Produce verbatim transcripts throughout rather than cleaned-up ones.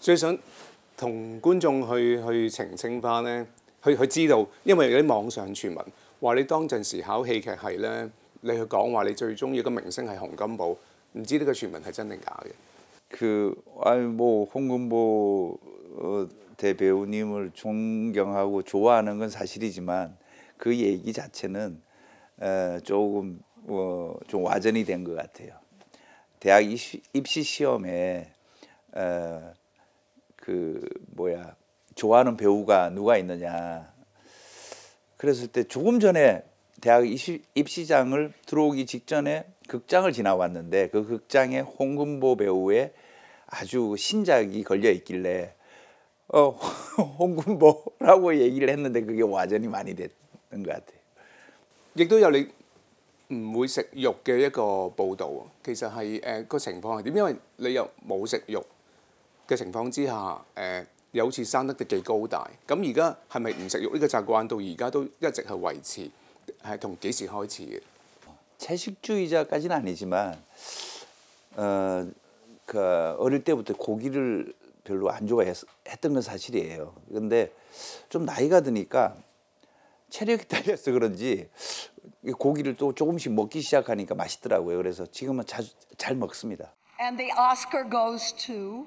最想同觀眾去去澄清翻咧，去去知道，因為有啲網上傳聞話你當陣時考戲劇系咧，你去講話你最中意嘅明星係洪金寶，唔知呢個傳聞係真定假嘅？ 그 아니 뭐 홍금보 어, 대배우님을 존경하고 좋아하는 건 사실이지만 그 얘기 자체는 어, 조금 어, 좀 와전이 된 것 같아요. 대학 입시, 입시 시험에 어, 그 뭐야 좋아하는 배우가 누가 있느냐 그랬을 때 조금 전에 대학 입시, 입시장을 들어오기 직전에 극장을 지나왔는데 그 극장에 홍금보 배우의 아주 신작이 걸려 있길래 어, 홍금보라고 얘기를 했는데 그게 와전이 많이 됐던 것 같아요. 亦都有你唔會食肉嘅一個報導，其實係誒個情況係點？因為你又冇食肉嘅情況之下，誒、呃、又好似生得幾高大，咁而家係咪唔食肉呢個習慣到而家都一直係維持？係同幾時開始嘅？ 채식주의자까지는 아니지만 어, 그 어릴 때부터 고기를 별로 안 좋아했던 건 사실이에요. 근데 좀 나이가 드니까 체력이 딸려서 그런지 고기를 또 조금씩 먹기 시작하니까 맛있더라고요. 그래서 지금은 자주 잘 먹습니다. And the Oscar goes to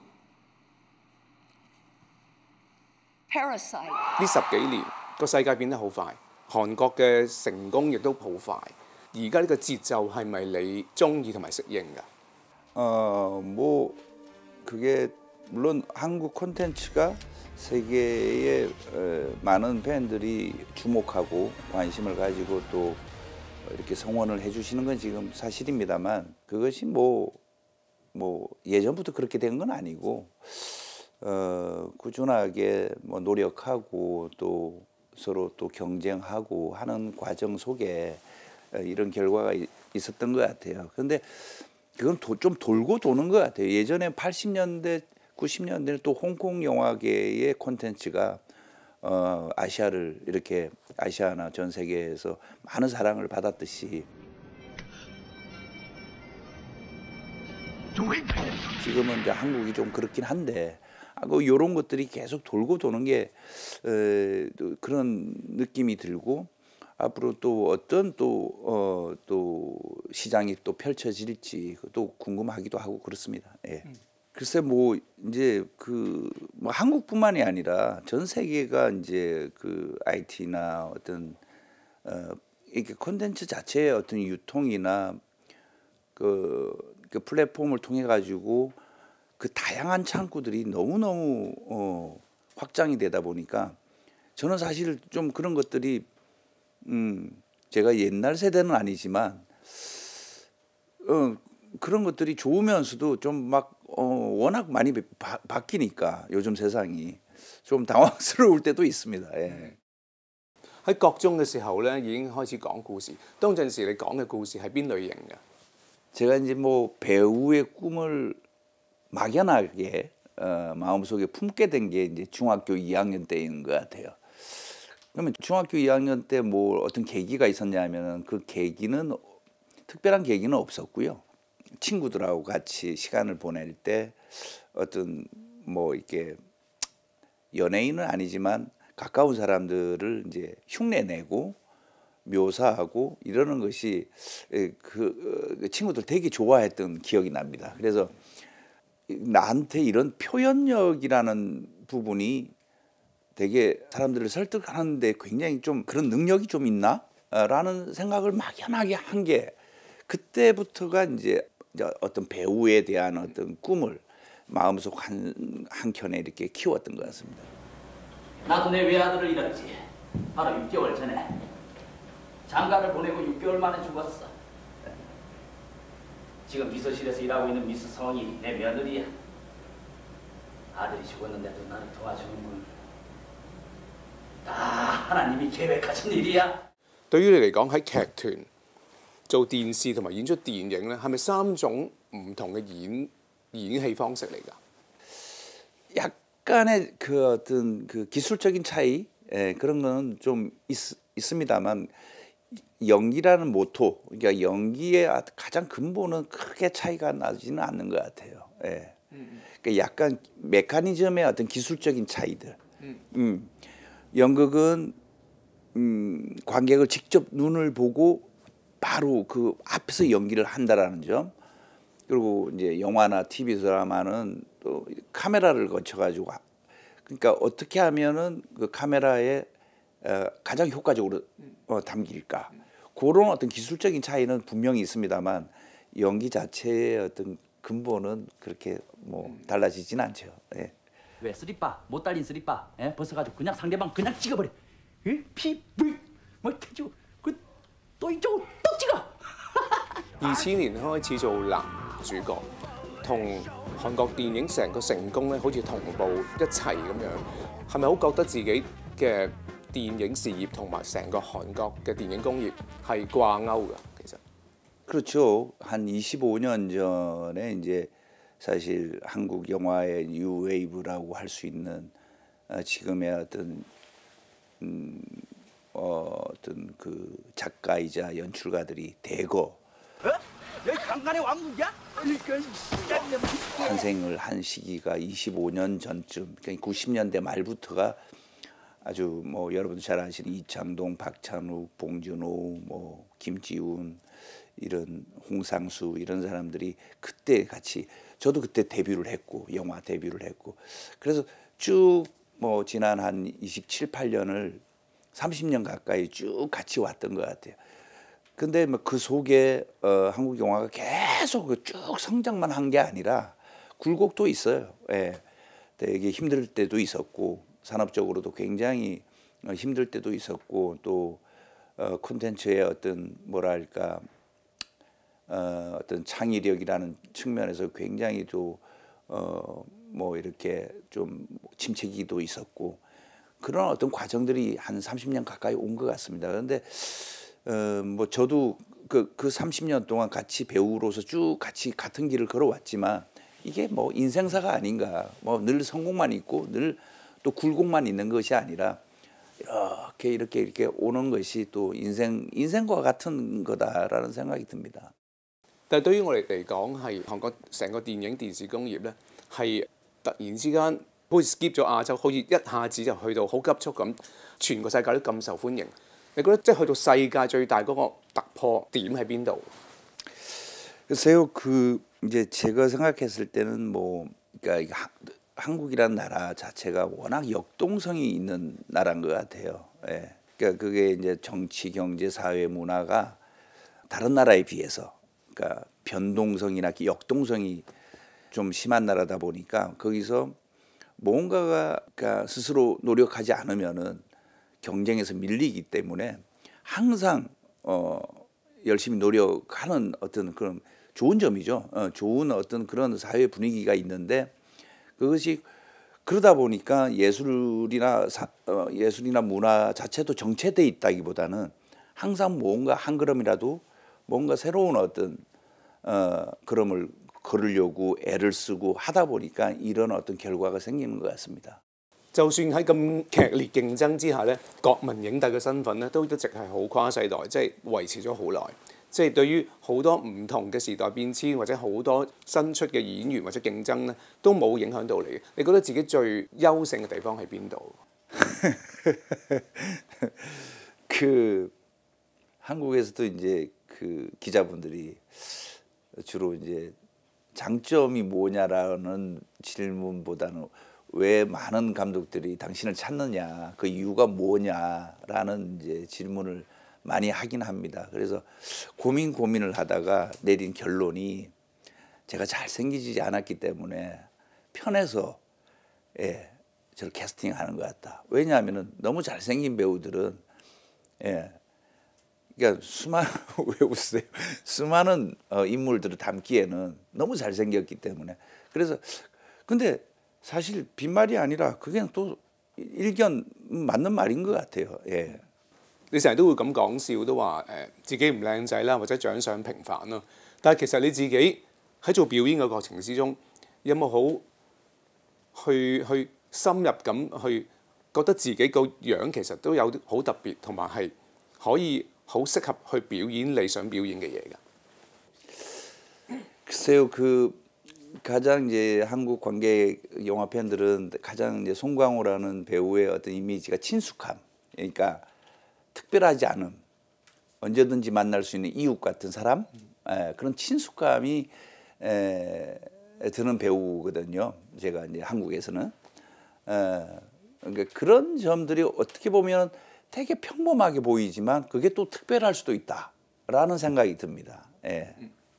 Parasite. 呢十幾年個世界變得好快，韓國嘅成功亦都好快。而家呢個節奏係咪你中意同埋適應㗎？ 어, 뭐 그게 물론 한국 콘텐츠가 세계의 어, 많은 팬들이 주목하고 관심을 가지고 또 이렇게 성원을 해주시는 건 지금 사실입니다만 그것이 뭐, 뭐 예전부터 그렇게 된 건 아니고 어, 꾸준하게 뭐 노력하고 또 서로 또 경쟁하고 하는 과정 속에 이런 결과가 있었던 것 같아요. 그런데 그건 도, 좀 돌고 도는 것 같아요. 예전에 팔십 년대, 구십 년대는 또 홍콩 영화계의 콘텐츠가 어, 아시아를 이렇게 아시아나 전 세계에서 많은 사랑을 받았듯이 지금은 이제 한국이 좀 그렇긴 한데 뭐 이런 것들이 계속 돌고 도는 게 에, 그런 느낌이 들고 앞으로 또 어떤 또, 어, 또 시장이 또 펼쳐질지 또 궁금하기도 하고 그렇습니다. 예. 음. 글쎄 뭐 이제 그 뭐 한국뿐만이 아니라 전 세계가 이제 그 아이티나 어떤 어, 이렇게 콘텐츠 자체의 어떤 유통이나 그, 그 플랫폼을 통해 가지고 그 다양한 창구들이 너무 너무 어, 확장이 되다 보니까 저는 사실 좀 그런 것들이 음, 제가 옛날 세대는 아니지만 어, 그런 것들이 좋으면서도 좀 막 어, 워낙 많이 바, 바뀌니까 요즘 세상이 좀 당황스러울 때도 있습니다. 예. 喺國中嘅時候咧，已經開始講故事。當陣時你講嘅故事係邊類型嘅？ 제가 이제 뭐 배우의 꿈을 막연하게 어, 마음속에 품게 된 게 이제 중학교 이 학년 때인 것 같아요. 그러면 중학교 이 학년 때 뭐 어떤 계기가 있었냐면은 그 계기는 특별한 계기는 없었고요. 친구들하고 같이 시간을 보낼 때 어떤 뭐 이렇게 연예인은 아니지만 가까운 사람들을 이제 흉내내고 묘사하고 이러는 것이 그 친구들 되게 좋아했던 기억이 납니다. 그래서 나한테 이런 표현력이라는 부분이 되게 사람들을 설득하는데 굉장히 좀 그런 능력이 좀 있나? 라는 생각을 막연하게 한 게 그때부터가 이제 어떤 배우에 대한 어떤 꿈을 마음속 한, 한켠에 이렇게 키웠던 것 같습니다. 나도 내 외아들을 잃었지. 바로 육 개월 전에. 장가를 보내고 육 개월 만에 죽었어. 지금 비서실에서 일하고 있는 미스 성이 내 며느리야. 아들이 죽었는데도 나를 도와주는군. 다 하나님이 계획하신 일이야. 對於你嚟講，喺劇團做電視同埋演出電影咧，係咪三種唔同嘅演演戲方式嚟㗎？ 약간의 그 어떤 그 기술적인 차이 예, 그런 거는 좀 있, 있습니다만 연기라는 모토, 그러니까 연기의 가장 근본은 크게 차이가 나지는 않는 것 같아요. 예. 그러니까 약간 메커니즘의 어떤 기술적인 차이들. 음. 연극은 음, 관객을 직접 눈을 보고 바로 그 앞에서 연기를 한다라는 점. 그리고 이제 영화나 티비 드라마는 또 카메라를 거쳐가지고 그러니까 어떻게 하면은 그 카메라에 어, 가장 효과적으로 어, 담길까 그런 어떤 기술적인 차이는 분명히 있습니다만 연기 자체의 어떤 근본은 그렇게 뭐 달라지진 않죠. 예. 왜 쓰리빠 못 달린 쓰리빠 예? 벗어가지고 그냥 상대방 그냥 찍어버려. 예? 피, 물, 뭐 태주 그또 이쪽으로 또 찍어. 二千年開始做男主角，同韓國電影成個成功咧，好似同步一齊咁樣，係咪好覺得自己嘅電影事業同埋成個韓國嘅電影工業係掛鈎㗎？其實 그렇죠. 한 이십오 년 전에 이제 사실 한국 영화의 뉴웨이브라고 할 수 있는 어, 지금의 어떤 음, 어, 어떤 그 작가이자 연출가들이 대거 여기 강간의 왕국이야? 탄생을 한 시기가 이십오 년 전쯤, 그러니까 구십 년대 말부터가 아주 뭐 여러분도 잘 아시는 이창동, 박찬욱, 봉준호, 뭐 김지훈 이런 홍상수 이런 사람들이 그때 같이 저도 그때 데뷔를 했고 영화 데뷔를 했고 그래서 쭉 뭐 지난 한 이십칠, 팔 년을 삼십 년 가까이 쭉 같이 왔던 것 같아요. 근데 뭐 그 속에 어, 한국 영화가 계속 쭉 성장만 한 게 아니라 굴곡도 있어요. 예. 되게 힘들 때도 있었고 산업적으로도 굉장히 힘들 때도 있었고 또 어, 콘텐츠의 어떤 뭐랄까 어, 어떤 창의력이라는 측면에서 굉장히 또 어, 뭐 이렇게 좀 침체기도 있었고 그런 어떤 과정들이 한 삼십 년 가까이 온 것 같습니다. 그런데 어, 뭐 저도 그, 그 삼십 년 동안 같이 배우로서 쭉 같이 같은 길을 걸어왔지만 이게 뭐 인생사가 아닌가. 뭐 늘 성공만 있고 늘 또 굴곡만 있는 것이 아니라 이렇게 이렇게 이렇게 오는 것이 또 인생 인생과 같은 거다라는 생각이 듭니다. 但係對於我哋嚟講，係韓國成個電影電視工業咧，係突然之間好似 skip 咗亞洲，好似一下子就去到好急速咁，全個世界都咁受歡迎。你覺得即係去到世界最大嗰個突破點喺邊度？ 글쎄요, 그 이제 제가 생각했을 때는 뭐 그러니까 하, 한국이라는 나라 자체가 워낙 역동성이 있는 나라인 것 같아요. 예. 그러니까 그게 이제 정치, 경제, 사회, 문화가 다른 나라에 비해서 그러니까 변동성이나 역동성이 좀 심한 나라다 보니까 거기서 뭔가가 그러니까 스스로 노력하지 않으면은 경쟁에서 밀리기 때문에 항상 어, 열심히 노력하는 어떤 그런 좋은 점이죠. 어, 좋은 어떤 그런 사회 분위기가 있는데 그것이 그러다 보니까 예술이나 사, 어, 예술이나 문화 자체도 정체돼 있다기보다는 항상 뭔가 한 걸음이라도 뭔가 새로운 어떤 어, 걸음을 걸으려고 애를 쓰고 하다 보니까 이런 어떤 결과가 생기는 것 같습니다. 就算喺咁劇烈競爭之下咧，國民影帝嘅身份咧都一直係好跨世代，即係維持咗好耐。即係對於好多唔同嘅時代變遷或者好多新出嘅演員或者競爭咧，都冇影響到你。你覺得自己最優勝嘅地方喺邊度？ 그 한국에서도 이제 그 기자분들이 주로 이제 장점이 뭐냐라는 질문보다는 왜 많은 감독들이 당신을 찾느냐, 그 이유가 뭐냐라는 이제 질문을 많이 하긴 합니다. 그래서 고민 고민을 하다가 내린 결론이 제가 잘생기지 않았기 때문에 편해서 예, 저를 캐스팅하는 것 같다. 왜냐하면 너무 잘생긴 배우들은 예, 그러니까 수많은 왜 웃으세요? 수많은 어, 인물들을 담기에는 너무 잘생겼기 때문에 그래서 근데 사실 빈말이 아니라 그게 또 일견 맞는 말인 것 같아요. 예. 你成日都會咁講笑，都話誒、呃、自己唔靚仔啦，或者長相平凡咯。但係其實你自己喺做表演嘅過程之中，有冇好去去深入咁去覺得自己個樣其實都有啲好特別，同埋係可以好適合去表演你想表演嘅嘢㗎？ 글쎄요, 그 가장 이제 한국 관객 영화 팬들은 가장 이제 송강호라는 배우의 어떤 이미지가 친숙함, 그러니까 특별하지 않음, 언제든지 만날 수 있는 이웃 같은 사람, 에, 그런 친숙감이 에, 드는 배우거든요. 제가 이제 한국에서는 에, 그러니까 그런 점들이 어떻게 보면 되게 평범하게 보이지만 그게 또 특별할 수도 있다라는 생각이 듭니다. 예.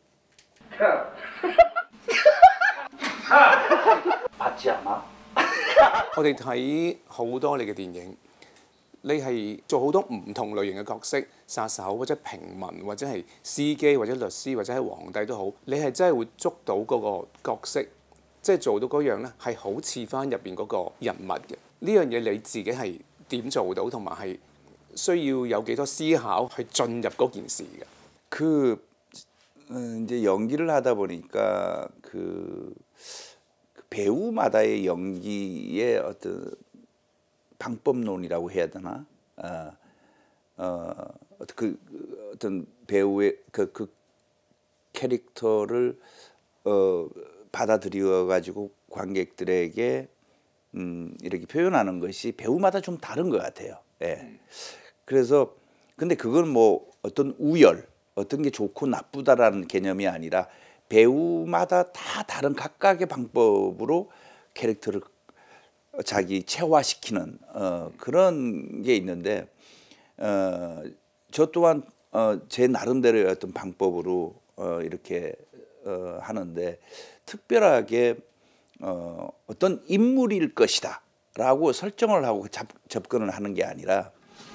맞지 않아? 我哋睇好多你嘅電影，你係做好多唔同類型嘅角色，殺手或者平民或者係司機或者律師或者係皇帝都好，你係真係會捉到嗰個角色，即係做到嗰樣咧係好似翻入邊嗰個人物嘅。呢樣嘢你自己係點做到，同埋係需要有幾多思考去進入嗰件事嘅？ 그 이제 연기를 하다 보니까 그 배우마다의 연기의 어떤 방법론이라고 해야 되나? 어, 어, 그 어떤 배우의 그, 그 캐릭터를 어, 받아들여 가지고 관객들에게 음, 이렇게 표현하는 것이 배우마다 좀 다른 것 같아요. 예. 그래서 근데 그건 뭐 어떤 우열, 어떤 게 좋고 나쁘다라는 개념이 아니라 배우마다 다 다른 각각의 방법으로 캐릭터를 자기 체화시키는 어, 그런 게 있는데 어, 저 또한 어, 제 나름대로의 어떤 방법으로 어, 이렇게 어, 하는데 특별하게 어, 어떤 인물일 것이다라고 설정을 하고 잡, 접근을 하는 게 아니라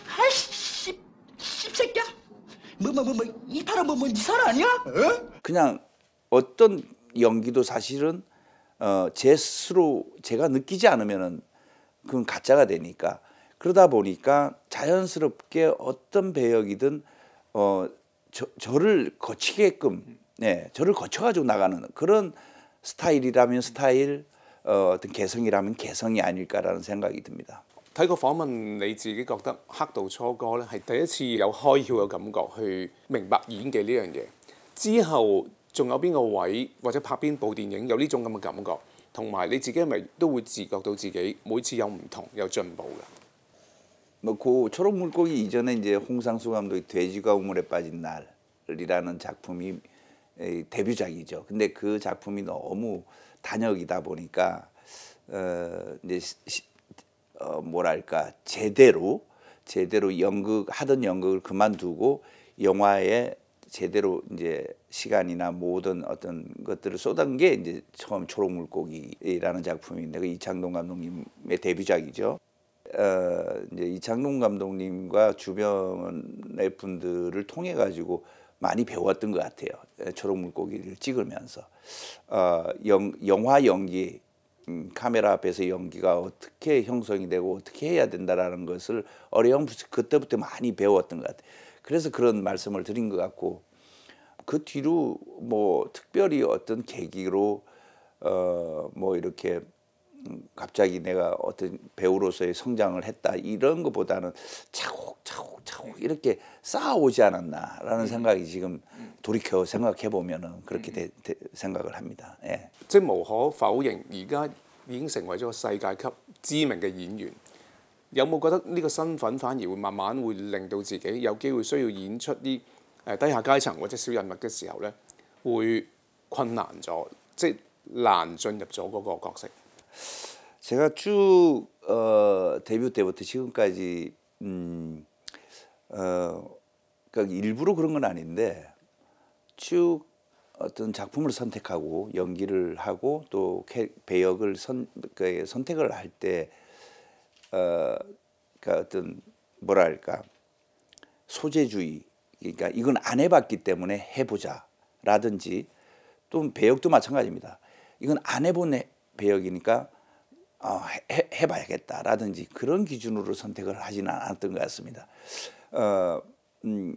아이씨, 씹새끼야. 뭐 뭐 뭐 뭐 이 사람 뭐뭐 이 사람 아니야? 어? 그냥 어떤 연기도 사실은 어, 제 스스로 제가 느끼지 않으면은 그건 가짜가 되니까 그러다 보니까 자연스럽게 어떤 배역이든 어, 저, 저를 거치게끔 네, 저를 거쳐가지고 나가는 그런 스타일이라면 스타일 어, 어떤 개성이라면 개성이 아닐까라는 생각이 듭니다. 睇個訪問，你自己覺得黑道初哥咧係第一次有開竅嘅感覺，去明白演技呢樣嘢。之後仲有邊個位或者拍邊部電影有呢種咁嘅感覺，同埋你自己係咪都會自覺到自己每次有唔同有進步嘅？ 뭐 그 초록 물고기 이전에 이제 홍상수 감독의 돼지가 우물에 빠진 날이라는 작품이 에, 데뷔작이죠. 근데 그 작품이 너무 단역이다 보니까 어, 이제 시, 어, 뭐랄까 제대로 제대로 연극 하던 연극을 그만두고 영화에 제대로 이제 시간이나 모든 어떤 것들을 쏟은 게 이제 처음 초록 물고기라는 작품인데 그 이창동 감독님의 데뷔작이죠. 어, 이제 이창동 감독님과 주변의 분들을 통해 가지고 많이 배웠던 것 같아요. 초록 물고기를 찍으면서 어, 영, 영화 연기 음, 카메라 앞에서 연기가 어떻게 형성이 되고 어떻게 해야 된다라는 것을 어려움부터 그때부터 많이 배웠던 것 같아요. 그래서 그런 말씀을 드린 것 같고 그 뒤로 뭐 특별히 어떤 계기로 어, 뭐 이렇게 갑자기 내가 어떤 배우로서의 성장을 했다 이런 것보다는 차곡차곡차곡 이렇게 쌓아오지 않았나라는 생각이 지금 돌이켜 생각해 보면은 그렇게 되, 되, 생각을 합니다. 예. 即係無可否認，而家已經成為咗世界級知名嘅演員。有冇覺得呢個身份反而會慢慢會令到自己有機會需要演出啲誒低下階層或者小人物嘅時候咧，會困難咗，即係難進入咗嗰個角色？ 제가 쭉 어, 데뷔 때부터 지금까지 음, 어, 그러니까 일부러 그런 건 아닌데 쭉 어떤 작품을 선택하고 연기를 하고 또 배역을 선, 그, 선택을 할 때 어, 그러니까 어떤 뭐랄까 소재주의 그러니까 이건 안 해봤기 때문에 해보자라든지 또 배역도 마찬가지입니다. 이건 안 해본 배역이니까 어, 해, 해봐야겠다라든지 그런 기준으로 선택을 하지는 않았던 것 같습니다. 어, 음,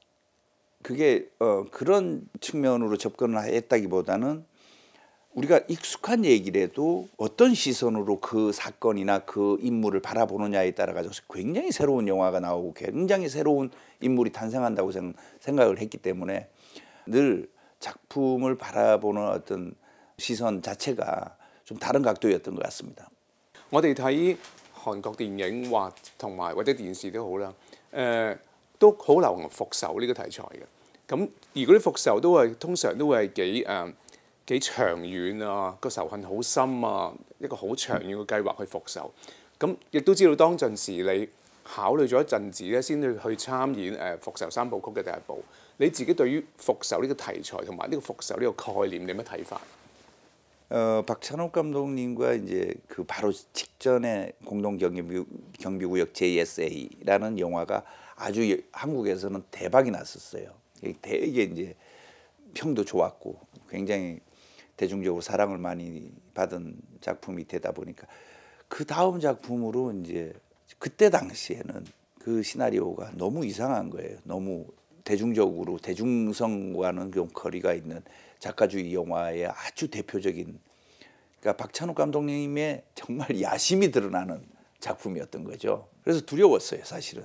그게 어, 그런 측면으로 접근을 했다기보다는 우리가 익숙한 얘기라도 어떤 시선으로 그 사건이나 그 인물을 바라보느냐에 따라 가지고 굉장히 새로운 영화가 나오고 굉장히 새로운 인물이 탄생한다고 생각을 했기 때문에 늘 작품을 바라보는 어떤 시선 자체가 좀 다른 각도였던 것 같습니다. 我哋睇韓國電影或同埋或者電視都好啦，誒、都好流行復仇呢個題材嘅。咁而嗰啲復仇都係通常都會係幾誒、幾長遠啊，個仇恨好深啊，一個好長遠嘅計劃去復仇。咁亦都知道當陣時你考慮咗一陣子咧，先去去參演誒、復仇三部曲嘅第一部。你自己對於復仇呢個題材同埋呢個復仇呢個概念，你有乜睇法？ 어, 박찬욱 감독님과 이제 그 바로 직전에 공동 경비 경비구역 제이에스에이라는 영화가 아주 한국에서는 대박이 났었어요. 되게 이제 평도 좋았고 굉장히 대중적으로 사랑을 많이 받은 작품이 되다 보니까 그 다음 작품으로 이제 그때 당시에는 그 시나리오가 너무 이상한 거예요. 너무 대중적으로 대중성과는 좀 거리가 있는 작가주의 영화의 아주 대표적인, 그러니까 박찬욱 감독님의 정말 야심이 드러나는 작품이었던 거죠. 그래서 두려웠어요, 사실은.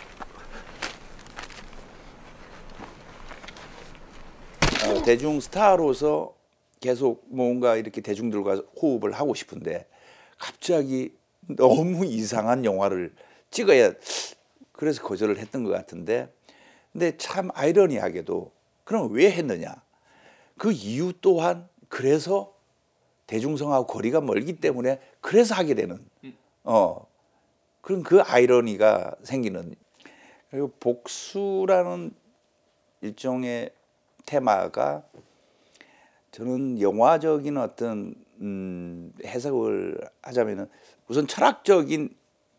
어, 대중 스타로서 계속 뭔가 이렇게 대중들과 호흡을 하고 싶은데 갑자기 너무 이상한 영화를 찍어야, 그래서 거절을 했던 것 같은데, 근데 참 아이러니하게도 그럼 왜 했느냐? 그 이유 또한 그래서 대중성하고 거리가 멀기 때문에 그래서 하게 되는, 어 그런 그 아이러니가 생기는. 그리고 복수라는 일종의 테마가 저는 영화적인 어떤 음, 해석을 하자면은 우선 철학적인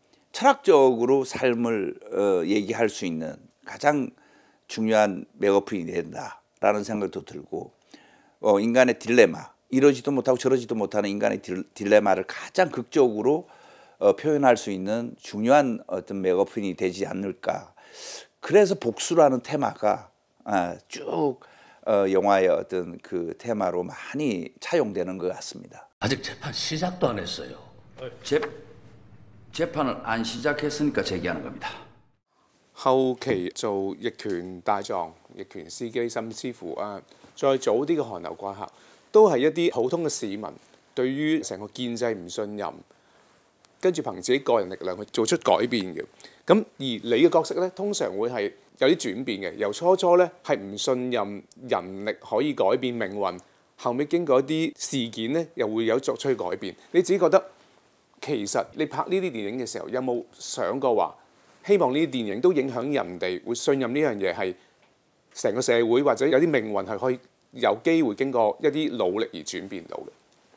철학적으로 삶을 어, 얘기할 수 있는 가장 중요한 맥어프이 된다라는 생각도 들고, 어, 인간의 딜레마, 이러지도 못하고 저러지도 못하는 인간의 딜, 딜레마를 가장 극적으로 어, 표현할 수 있는 중요한 어떤 맥어프이 되지 않을까. 그래서 복수라는 테마가 아, 쭉 어, 영화의 어떤 그 테마로 많이 차용되는 것 같습니다. 아직 재판 시작도 안 했어요. 재, 재판을 안 시작했으니까 제기하는 겁니다. 後期做逆權大狀、逆權司機，甚至乎啊，再早啲嘅韓流怪客，都係一啲普通嘅市民對於成個建制唔信任，跟住憑自己個人力量去做出改變嘅。咁而你嘅角色咧，通常會係有啲轉變嘅，由初初咧係唔信任人力可以改變命運，後尾經過一啲事件咧，又會有作出改變。你自己覺得其實你拍呢啲電影嘅時候，有冇想過話？ 希望呢啲電影都影響人哋會信任呢樣嘢係成個社會或者有啲命運係可以有機會經過一啲努力而轉變到嘅。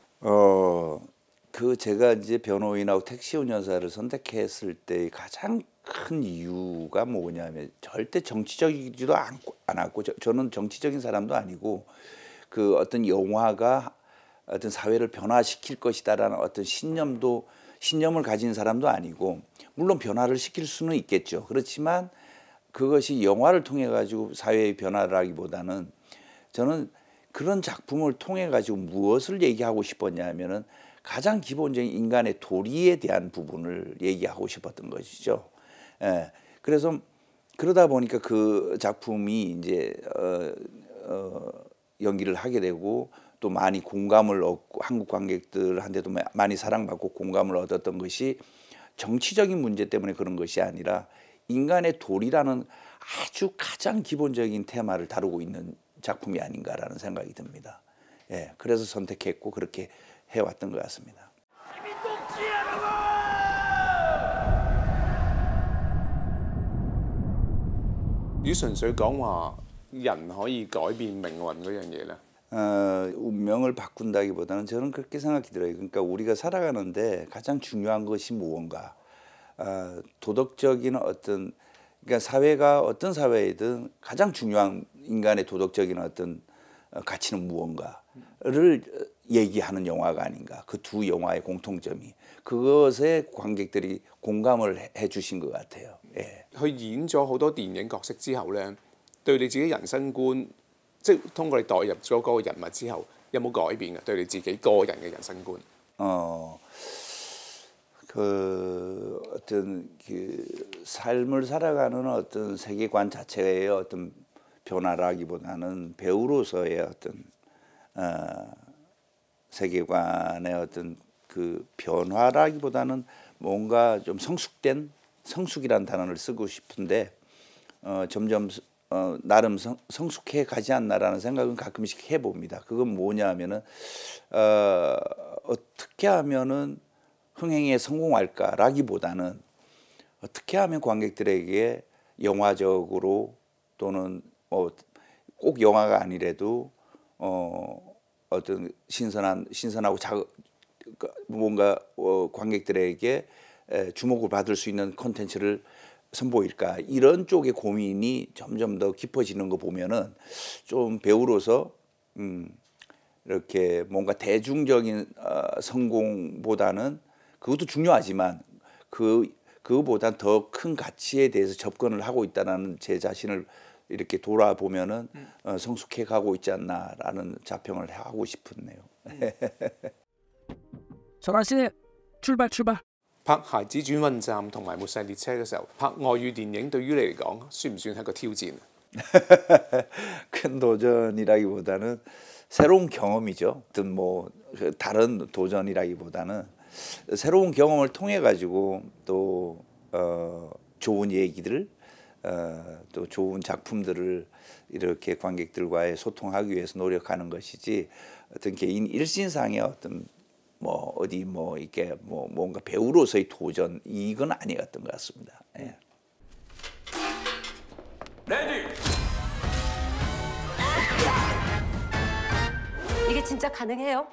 어, 그 제가 이제 변호인하고 택시 운전사를 선택했을 때 가장 큰 이유가 뭐냐면 절대 정치적이지도 않고, 않았고 저, 저는 정치적인 사람도 아니고 그 어떤 영화가 어떤 사회를 변화시킬 것이다라는 어떤 신념도 신념을 가진 사람도 아니고, 물론 변화를 시킬 수는 있겠죠. 그렇지만 그것이 영화를 통해 가지고 사회의 변화를 하기보다는 저는 그런 작품을 통해 가지고 무엇을 얘기하고 싶었냐면은 가장 기본적인 인간의 도리에 대한 부분을 얘기하고 싶었던 것이죠. 예. 그래서 그러다 보니까 그 작품이 이제 어, 어, 연기를 하게 되고 또 많이 공감을 얻고 한국 관객들한테도 많이 사랑받고 공감을 얻었던 것이 정치적인 문제 때문에 그런 것이 아니라 인간의 도리라는 아주 가장 기본적인 테마를 다루고 있는 작품이 아닌가라는 생각이 듭니다. 예, 그래서 선택했고 그렇게 해왔던 것 같습니다. 如純粹講話人可以改變命運嗰樣嘢咧？ 어, 운명을 바꾼다기보다는 저는 그렇게 생각이 들어요. 그러니까 우리가 살아가는데 가장 중요한 것이 무언가, 어, 도덕적인 어떤, 그러니까 사회가 어떤 사회이든 가장 중요한 인간의 도덕적인 어떤 가치는 무언가를 얘기하는 영화가 아닌가. 그 두 영화의 공통점이 그것에 관객들이 공감을 해주신 것 같아요. 예. 佢演咗好多電影角色之後咧，對你自己人生觀。 即係通過你代入咗嗰個人物之後，有冇改變嘅對你自己個人嘅人生觀？ 어, 그 어떤 그 삶을 살아가는 어떤 세계관 자체의 어떤 변화라기보다는 배우로서의 어떤 어, 세계관의 어떤 그 변화라기보다는 뭔가 좀 성숙된 성숙이라는 단어를 쓰고 싶은데 어, 점점 어, 나름 성, 성숙해 가지 않나라는 생각은 가끔씩 해봅니다. 그건 뭐냐면은 어, 어떻게 하면은 흥행에 성공할까라기보다는 어떻게 하면 관객들에게 영화적으로 또는 뭐 꼭 영화가 아니래도 어, 어떤 신선한 신선하고 자, 뭔가 어, 관객들에게 주목을 받을 수 있는 콘텐츠를 선보일까 이런 쪽의 고민이 점점 더 깊어지는 거 보면은 좀 배우로서 음, 이렇게 뭔가 대중적인 어, 성공보다는 그것도 중요하지만 그 그거보다 더 큰 가치에 대해서 접근을 하고 있다는 제 자신을 이렇게 돌아보면은 어, 성숙해 가고 있지 않나라는 자평을 하고 싶네요. 설아 씨, 출발 출발. 拍孩子轉運站同埋末世列車嘅時候，拍外語電影對於你嚟講，算唔算係一個挑戰？ 큰 도전이라기보다는 새로운 경험이죠. 어떤 뭐 다른 도전이라기보다는 새로운 경험을 통해 가지고 또 어, 좋은 얘기들, 어, 또 좋은 작품들을 이렇게 관객들과의 소통하기 위해서 노력하는 것이지 어떤 개인 일신상의 어떤 뭐 어디 뭐 이렇게 뭐 뭔가 배우로서의 도전 이건 아니었던 것 같습니다. 예. 레디. 이게 진짜 가능해요?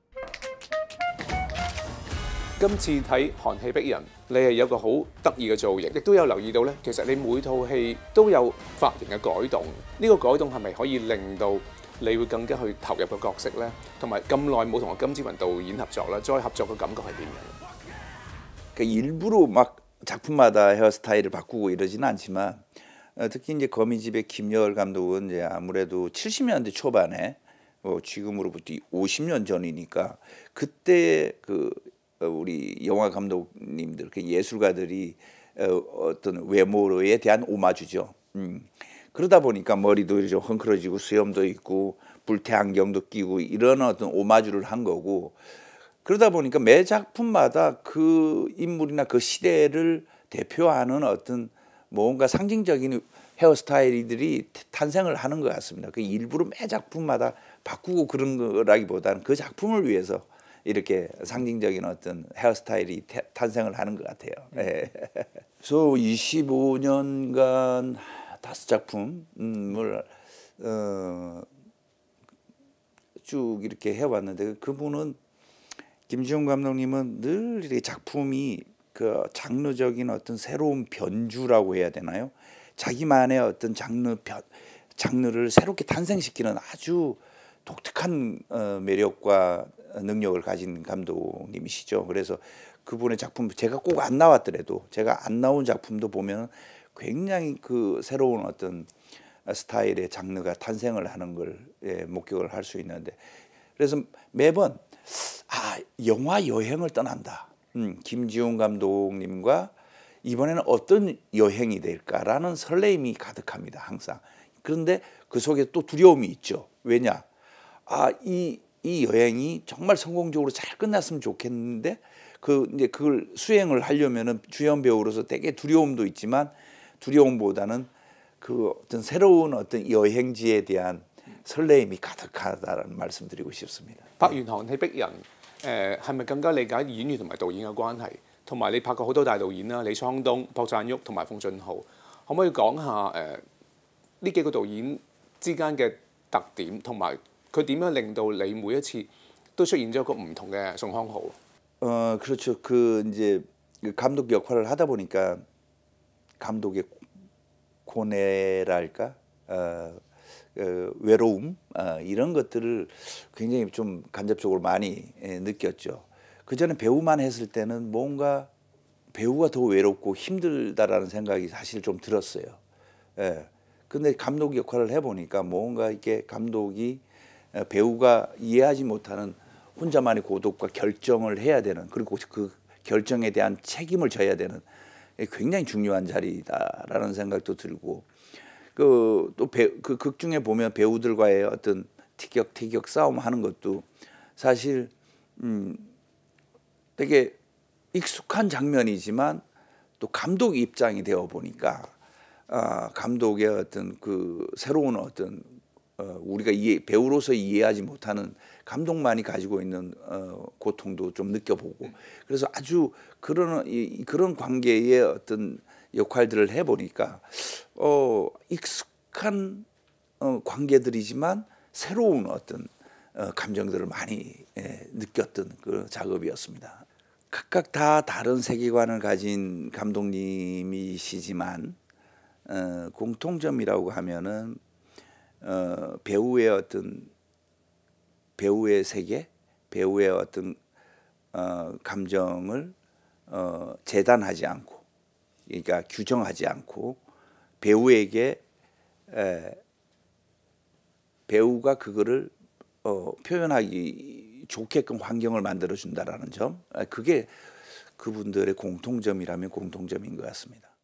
今次睇寒氣逼人，你係有個好得意嘅造型，亦都有留意到咧。其實你每套戲都有髮型嘅改動，呢、個改動係咪可以令到你會更加去投入個角色咧？同埋咁耐冇同阿金志文導演合作啦，再合作嘅感覺係點樣？ 그 일부러 막 작품마다 헤어스타일을 바꾸고 이러지는 않지만 어, 특히 이제 거미집의 김여월 감독은 이제 아무래도 칠십 년대 초반에 어, 지금으로부터 오십 년 전이니까 그때 그 어, 우리 영화 감독님들 그 예술가들이 어, 어떤 외모에 대한 오마주죠. 음. 그러다 보니까 머리도 좀 헝클어지고 수염도 있고 불태 안경도 끼고 이런 어떤 오마주를 한 거고 그러다 보니까 매 작품마다 그 인물이나 그 시대를 대표하는 어떤 뭔가 상징적인 헤어스타일들이 탄생을 하는 것 같습니다. 그 일부러 매 작품마다 바꾸고 그런 거라기보다는 그 작품을 위해서 이렇게 상징적인 어떤 헤어스타일이 태, 탄생을 하는 것 같아요. 네. 그래서 이십오 년간 다섯 작품을 어, 쭉 이렇게 해왔는데 그분은 김지훈 감독님은 늘 이렇게 작품이 그 장르적인 어떤 새로운 변주라고 해야 되나요? 자기만의 어떤 장르 변, 장르를 새롭게 탄생시키는 아주 독특한 어, 매력과 능력을 가진 감독님이시죠. 그래서 그분의 작품 제가 꼭 안 나왔더라도 제가 안 나온 작품도 보면 굉장히 그 새로운 어떤 스타일의 장르가 탄생을 하는 걸 예, 목격을 할 수 있는데 그래서 매번 아 영화 여행을 떠난다. 음, 김지훈 감독님과 이번에는 어떤 여행이 될까라는 설레임이 가득합니다. 항상. 그런데 그 속에 또 두려움이 있죠. 왜냐? 아, 이, 이 여행이 정말 성공적으로 잘 끝났으면 좋겠는데 그 이제 그걸 수행을 하려면은 주연 배우로서 되게 두려움도 있지만 두려움보다는 그 어떤 새로운 어떤 여행지에 대한 설레임이 가득하다는 말씀드리고 싶습니다. 拍完寒氣逼人，誒係咪更加理解演員同埋導演嘅關係？同埋你拍過好多大導演啦，李滄東、朴贊郁同埋奉俊昊，可唔可以講下誒呢幾個導演之間嘅特點，同埋佢點樣令到你每一次都出現咗一個唔同嘅宋康昊？ 어 그렇죠. 그 이제 감독 역할을 하다 보니까 감독의 고뇌랄까, 어, 어, 외로움 어, 이런 것들을 굉장히 좀 간접적으로 많이 예, 느꼈죠. 그 전에 배우만 했을 때는 뭔가 배우가 더 외롭고 힘들다라는 생각이 사실 좀 들었어요. 예. 근데 감독 역할을 해보니까 뭔가 이렇게 감독이 배우가 이해하지 못하는 혼자만의 고독과 결정을 해야 되는 그리고 그 결정에 대한 책임을 져야 되는 굉장히 중요한 자리다라는 생각도 들고 그 또 그 극 중에 보면 배우들과의 어떤 티격태격 싸움하는 것도 사실 음, 되게 익숙한 장면이지만 또 감독 입장이 되어 보니까 아, 감독의 어떤 그 새로운 어떤 어, 우리가 이해, 배우로서 이해하지 못하는 감독만이 가지고 있는 어, 고통도 좀 느껴보고 그래서 아주 그런 이, 그런 관계의 어떤 역할들을 해보니까 어, 익숙한 어, 관계들이지만 새로운 어떤 어, 감정들을 많이 예, 느꼈던 그 작업이었습니다. 각각 다 다른 세계관을 가진 감독님이시지만 어, 공통점이라고 하면은 어, 배우의 어떤 배우의 세계, 배우의 어떤 어, 감정을 어, 재단하지 않고, 그러니까 규정하지 않고 배우에게 에, 배우가 그거를 어, 표현하기 좋게끔 환경을 만들어 준다라는 점, 그게 그분들의 공통점이라면 공통점인 것 같습니다.